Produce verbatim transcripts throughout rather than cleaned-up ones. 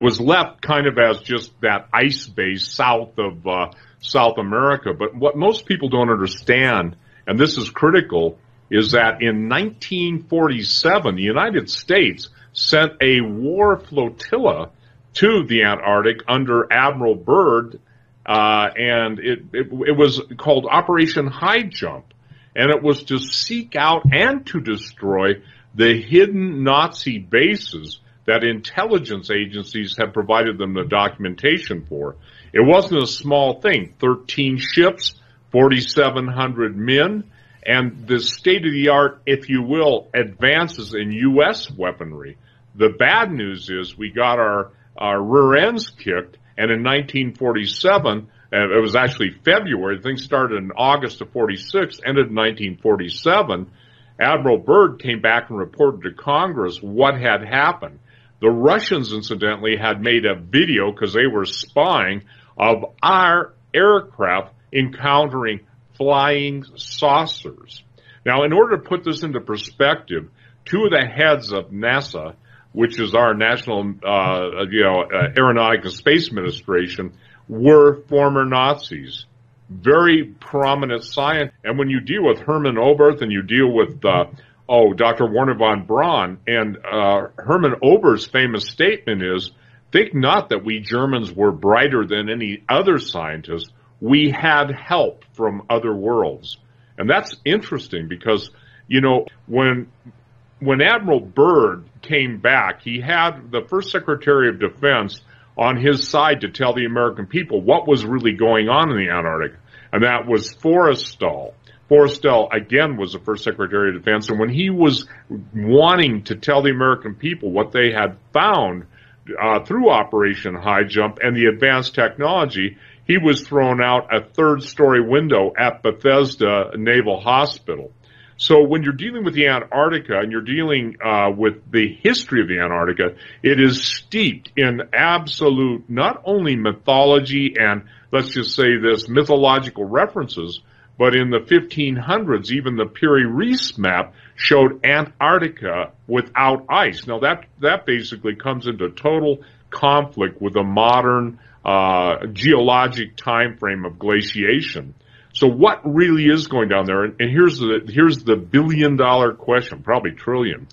was left kind of as just that ice base south of uh, South America. But what most people don't understand, and this is critical, is that in nineteen forty-seven, the United States sent a war flotilla to the Antarctic under Admiral Byrd, uh, and it, it, it was called Operation High Jump. And it was to seek out and to destroy the hidden Nazi bases that intelligence agencies had provided them the documentation for. It wasn't a small thing. thirteen ships, forty-seven hundred men, and the state-of-the-art, if you will, advances in U S weaponry. The bad news is we got our, our rear ends kicked, and in nineteen forty-seven, and it was actually February, things started in August of forty-six, ended in nineteen forty-seven, Admiral Byrd came back and reported to Congress what had happened. The Russians, incidentally, had made a video, because they were spying, of our aircraft encountering flying saucers. Now, in order to put this into perspective, two of the heads of NASA, which is our National uh, you know, uh, Aeronautics and Space Administration, were former Nazis. Very prominent scientists. And when you deal with Hermann Oberth and you deal with, uh, oh, Doctor Werner von Braun, and uh, Hermann Oberth's famous statement is, think not that we Germans were brighter than any other scientists. We had help from other worlds. And that's interesting because, you know, when when Admiral Byrd came back, he had the first Secretary of Defense on his side to tell the American people what was really going on in the Antarctic, and that was Forrestal. Forrestal, again, was the first Secretary of Defense, and when he was wanting to tell the American people what they had found uh, through Operation High Jump and the advanced technology, he was thrown out a third-story window at Bethesda Naval Hospital. So when you're dealing with the Antarctica and you're dealing uh, with the history of the Antarctica, it is steeped in absolute not only mythology and, let's just say this, mythological references, but in the fifteen hundreds, even the Piri-Reis map showed Antarctica without ice. Now, that, that basically comes into total conflict with the modern uh, geologic time frame of glaciation. So what really is going down there? And here's the here's the billion dollar question, probably trillion.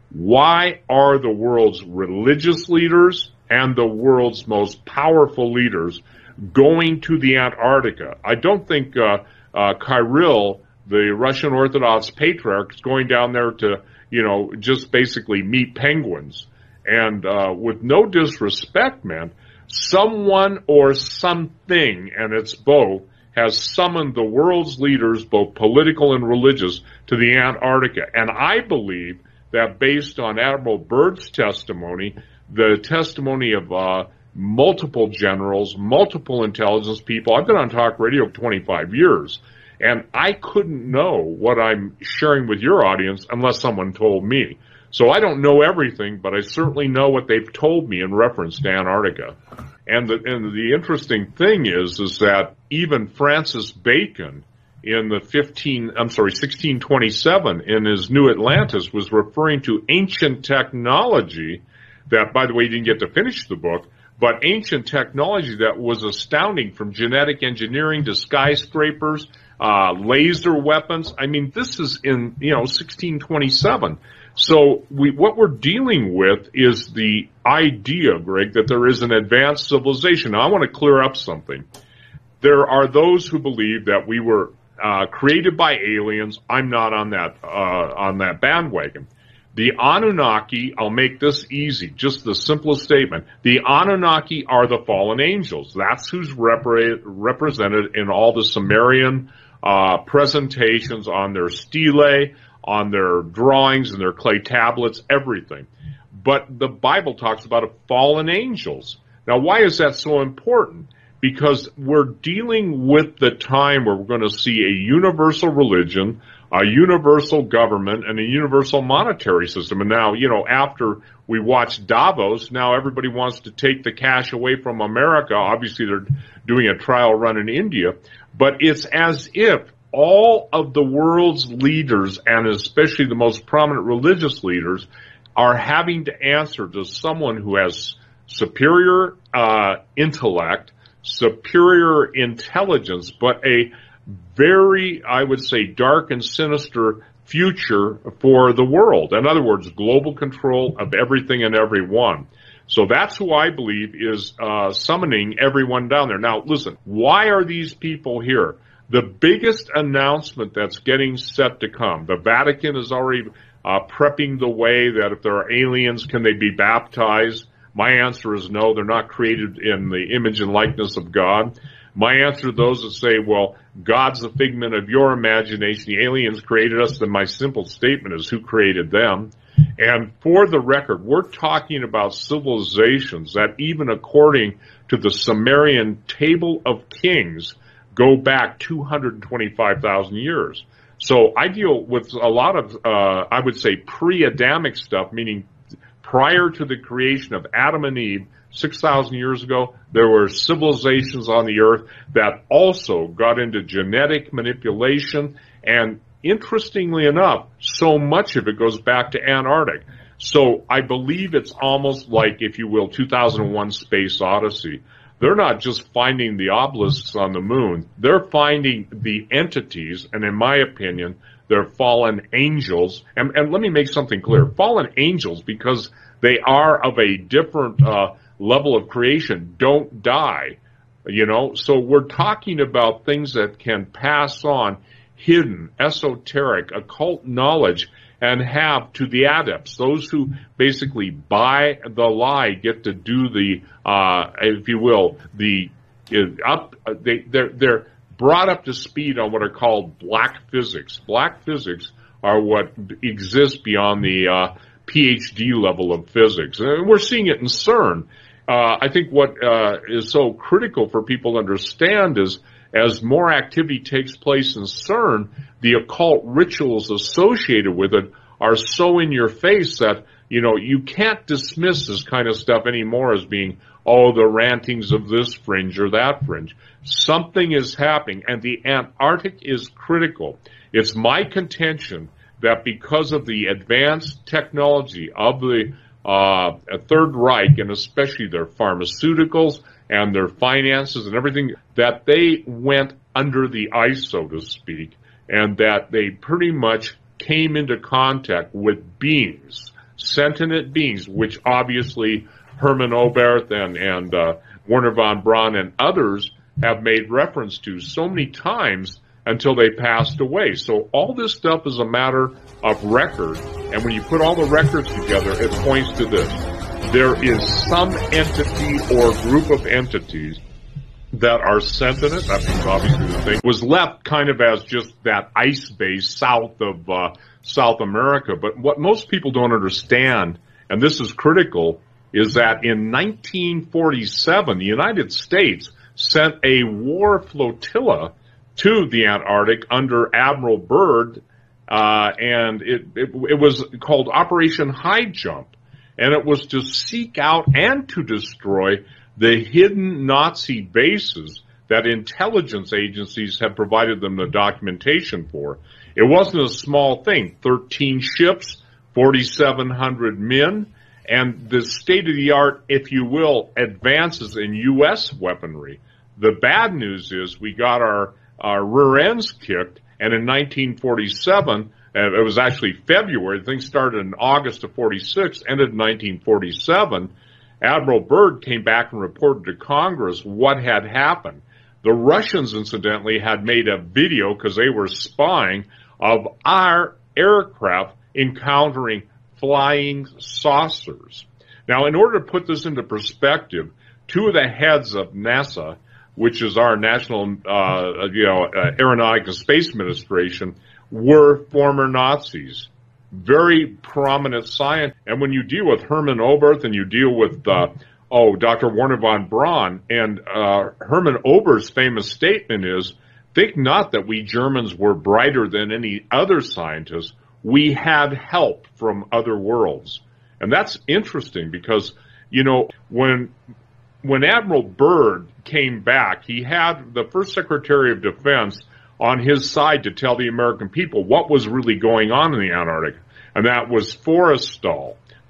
Why are the world's religious leaders and the world's most powerful leaders going to the Antarctica? I don't think uh, uh, Kirill, the Russian Orthodox Patriarch, is going down there to, you know, just basically meet penguins. And uh, with no disrespect, man, someone or something, and it's both, has summoned the world's leaders, both political and religious, to the Antarctica. And I believe that based on Admiral Byrd's testimony, the testimony of uh, multiple generals, multiple intelligence people, I've been on talk radio for twenty-five years, and I couldn't know what I'm sharing with your audience unless someone told me. So I don't know everything, but I certainly know what they've told me in reference to Antarctica. And the, and the interesting thing is, is that even Francis Bacon in the fifteen, I'm sorry, sixteen twenty-seven in his New Atlantis was referring to ancient technology that, by the way, he didn't get to finish the book, but ancient technology that was astounding, from genetic engineering to skyscrapers, uh, laser weapons. I mean, this is in, you know, sixteen twenty-seven. So we, what we're dealing with is the idea, Greg, that there is an advanced civilization. Now, I want to clear up something. There are those who believe that we were uh, created by aliens. I'm not on that uh, on that bandwagon. The Anunnaki, I'll make this easy, just the simplest statement. The Anunnaki are the fallen angels. That's who's repre- represented in all the Sumerian uh, presentations on their stelae, on their drawings and their clay tablets, everything. But the Bible talks about fallen angels. Now, why is that so important? Because we're dealing with the time where we're going to see a universal religion, a universal government, and a universal monetary system. And now, you know, after we watch Davos, now everybody wants to take the cash away from America. Obviously, they're doing a trial run in India. But it's as if all of the world's leaders, and especially the most prominent religious leaders, are having to answer to someone who has superior uh, intellect, superior intelligence, but a very, I would say, dark and sinister future for the world. In other words, global control of everything and everyone. So that's who I believe is uh, summoning everyone down there. Now, listen, why are these people here? The biggest announcement that's getting set to come, the Vatican is already uh, prepping the way that if there are aliens, can they be baptized? My answer is no, they're not created in the image and likeness of God. My answer to those that say, well, God's a figment of your imagination, the aliens created us, then my simple statement is who created them? And for the record, we're talking about civilizations that even according to the Sumerian Table of Kings go back two hundred twenty-five thousand years. So I deal with a lot of, uh, I would say, pre-Adamic stuff, meaning prior to the creation of Adam and Eve, six thousand years ago, there were civilizations on the earth that also got into genetic manipulation, and interestingly enough, so much of it goes back to Antarctic. So I believe it's almost like, if you will, two thousand one Space Odyssey. They're not just finding the obelisks on the moon. They're finding the entities, and in my opinion, they're fallen angels. And, and let me make something clear. Fallen angels, because they are of a different uh, level of creation, don't die. You know, so we're talking about things that can pass on hidden, esoteric, occult knowledge and have to the adepts, those who basically buy the lie, get to do the, uh, if you will, the uh, up. They they're they're brought up to speed on what are called black physics. Black physics are what exists beyond the uh, P H D level of physics, and we're seeing it in CERN. Uh, I think what uh, is so critical for people to understand is, as more activity takes place in CERN, the occult rituals associated with it are so in your face that, you know, you can't dismiss this kind of stuff anymore as being, oh, the rantings of this fringe or that fringe. Something is happening, and the Antarctic is critical. It's my contention that because of the advanced technology of the uh, Third Reich, and especially their pharmaceuticals and their finances and everything, that they went under the ice, so to speak, and that they pretty much came into contact with beings, sentient beings, which obviously Hermann Oberth and, and uh, Werner von Braun and others have made reference to so many times until they passed away. So all this stuff is a matter of record, and when you put all the records together, it points to this. There is some entity or group of entities that are sentient. That's obviously the thing. Was left kind of as just that ice base south of uh, South America. But what most people don't understand, and this is critical, is that in nineteen forty-seven, the United States sent a war flotilla to the Antarctic under Admiral Byrd, uh, and it, it, it was called Operation High Jump. And it was to seek out and to destroy the hidden Nazi bases that intelligence agencies had provided them the documentation for. It wasn't a small thing. thirteen ships, forty-seven hundred men, and the state-of-the-art, if you will, advances in U S weaponry. The bad news is we got our, our rear ends kicked, and in nineteen forty-seven, it was actually February. Things started in August of forty-six, ended in nineteen forty-seven. Admiral Byrd came back and reported to Congress what had happened. The Russians, incidentally, had made a video, because they were spying, of our aircraft encountering flying saucers. Now, in order to put this into perspective, two of the heads of NASA, which is our National uh, you know, uh, Aeronautic and Space Administration, were former Nazis, very prominent scientists. And when you deal with Hermann Oberth and you deal with, uh, oh, Doctor Werner von Braun, and uh, Hermann Oberth's famous statement is, think not that we Germans were brighter than any other scientists. We had help from other worlds. And that's interesting because, you know, when when Admiral Byrd came back, he had the first Secretary of Defense on his side to tell the American people what was really going on in the Antarctic, and that was Forrestal.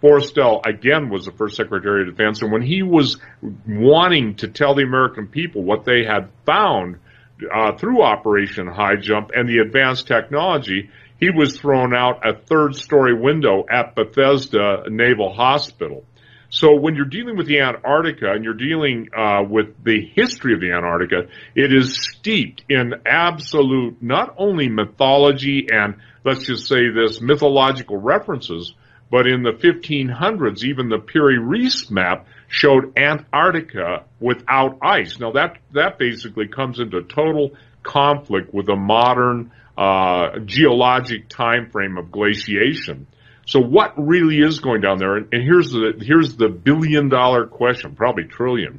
Forrestal, again, was the first Secretary of Defense, and when he was wanting to tell the American people what they had found uh, through Operation High Jump and the advanced technology, he was thrown out a third-story window at Bethesda Naval Hospital. So when you're dealing with the Antarctica and you're dealing uh, with the history of the Antarctica, it is steeped in absolute not only mythology and, let's just say this, mythological references, but in the fifteen hundreds, even the Piri Reis map showed Antarctica without ice. Now that, that basically comes into total conflict with the modern uh, geologic time frame of glaciation. So what really is going down there? And here's the here's the billion dollar question, probably trillion.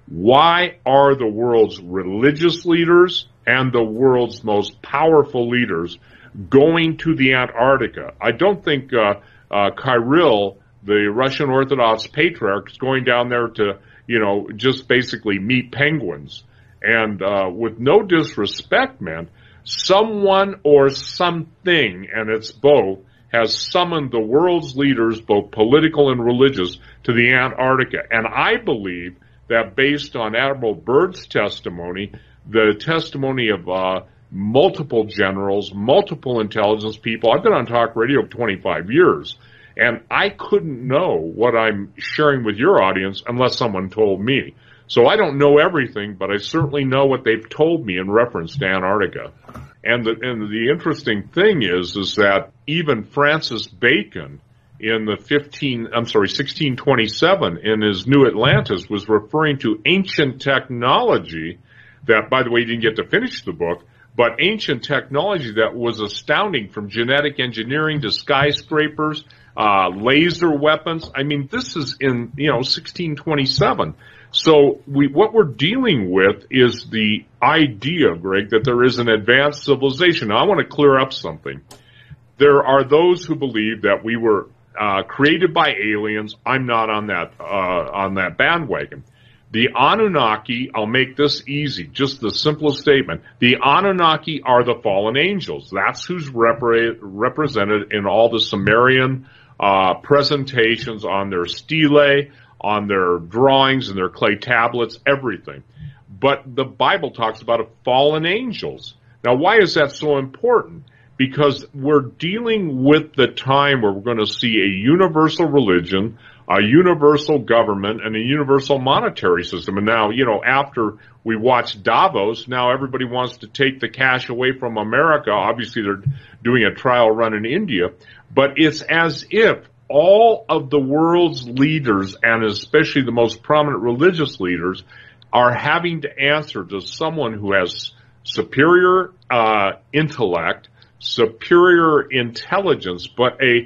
Why are the world's religious leaders and the world's most powerful leaders going to the Antarctica? I don't think uh, uh, Kirill, the Russian Orthodox Patriarch, is going down there to, you know, just basically meet penguins. And uh, with no disrespect, man, someone or something, and it's both, has summoned the world's leaders, both political and religious, to the Antarctica. And I believe that based on Admiral Byrd's testimony, the testimony of uh, multiple generals, multiple intelligence people, I've been on talk radio for twenty-five years, and I couldn't know what I'm sharing with your audience unless someone told me. So I don't know everything, but I certainly know what they've told me in reference to Antarctica. And the, and the interesting thing is, is that even Francis Bacon in the fifteen, I'm sorry, sixteen twenty-seven in his New Atlantis was referring to ancient technology that, by the way, he didn't get to finish the book, but ancient technology that was astounding, from genetic engineering to skyscrapers, uh, laser weapons. I mean, this is in, you know, sixteen twenty-seven. So we, what we're dealing with is the idea, Greg, that there is an advanced civilization. Now, I want to clear up something. There are those who believe that we were uh, created by aliens. I'm not on that uh, on that bandwagon. The Anunnaki, I'll make this easy, just the simplest statement. The Anunnaki are the fallen angels. That's who's repre- represented in all the Sumerian uh, presentations on their stelae, on their drawings and their clay tablets, everything. But the Bible talks about fallen angels. Now, why is that so important? Because we're dealing with the time where we're going to see a universal religion, a universal government, and a universal monetary system. And now, you know, after we watch Davos, now everybody wants to take the cash away from America. Obviously, they're doing a trial run in India. But it's as if all of the world's leaders, and especially the most prominent religious leaders, are having to answer to someone who has superior uh, intellect, superior intelligence, but a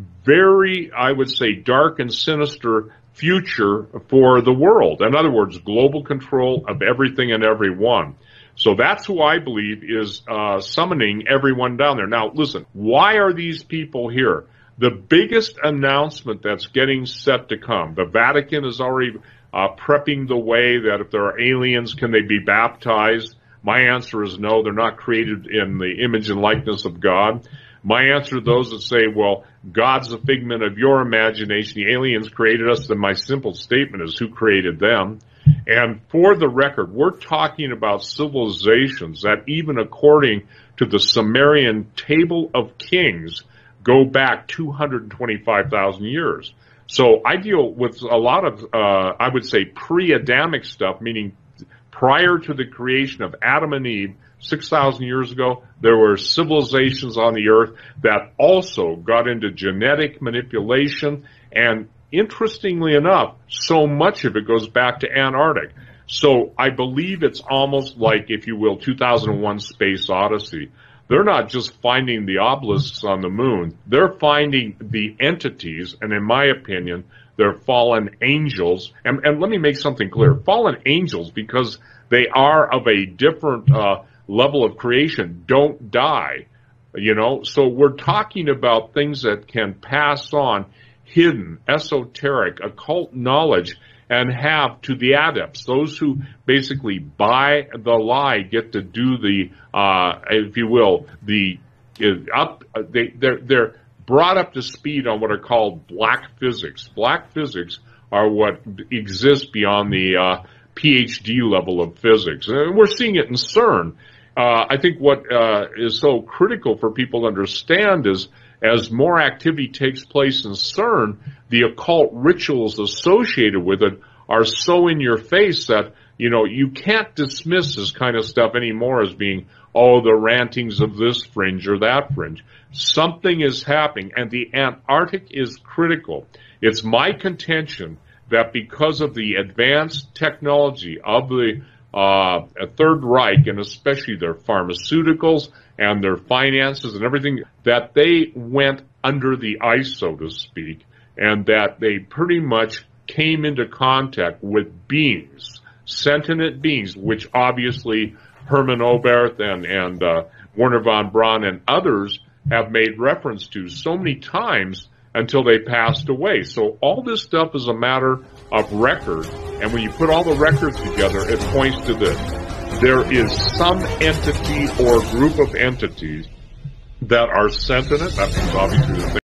very, I would say, dark and sinister future for the world. In other words, global control of everything and everyone. So that's who I believe is uh, summoning everyone down there. Now, listen, why are these people here? The biggest announcement that's getting set to come, the Vatican is already uh, prepping the way that if there are aliens, can they be baptized? My answer is no, they're not created in the image and likeness of God. My answer to those that say, well, God's a figment of your imagination, the aliens created us, then my simple statement is, who created them? And for the record, we're talking about civilizations that, even according to the Sumerian Table of Kings, go back two hundred twenty-five thousand years. So I deal with a lot of, uh, I would say, pre-Adamic stuff, meaning prior to the creation of Adam and Eve, six thousand years ago, there were civilizations on the earth that also got into genetic manipulation. And interestingly enough, so much of it goes back to Antarctic. So I believe it's almost like, if you will, two thousand one Space Odyssey. They're not just finding the obelisks on the moon. They're finding the entities, and in my opinion, they're fallen angels. And, and let me make something clear. Fallen angels, because they are of a different uh, level of creation, don't die. You know, so we're talking about things that can pass on hidden, esoteric, occult knowledge, and have to the adepts, those who basically buy the lie, get to do the, uh, if you will, the uh, up. They they're they're brought up to speed on what are called black physics. Black physics are what exists beyond the uh, P H D level of physics. And we're seeing it in CERN. Uh, I think what uh, is so critical for people to understand is as more activity takes place in CERN, the occult rituals associated with it are so in your face that, you know, you can't dismiss this kind of stuff anymore as being, oh, the rantings of this fringe or that fringe. Something is happening, and the Antarctic is critical. It's my contention that because of the advanced technology of the uh, Third Reich, and especially their pharmaceuticals and their finances and everything, that they went under the ice, so to speak, and that they pretty much came into contact with beings, sentient beings, which obviously Hermann Oberth and, and uh, Werner von Braun and others have made reference to so many times until they passed away. So all this stuff is a matter of record, and when you put all the records together, it points to this. There is some entity or group of entities that are sentient. That means obviously that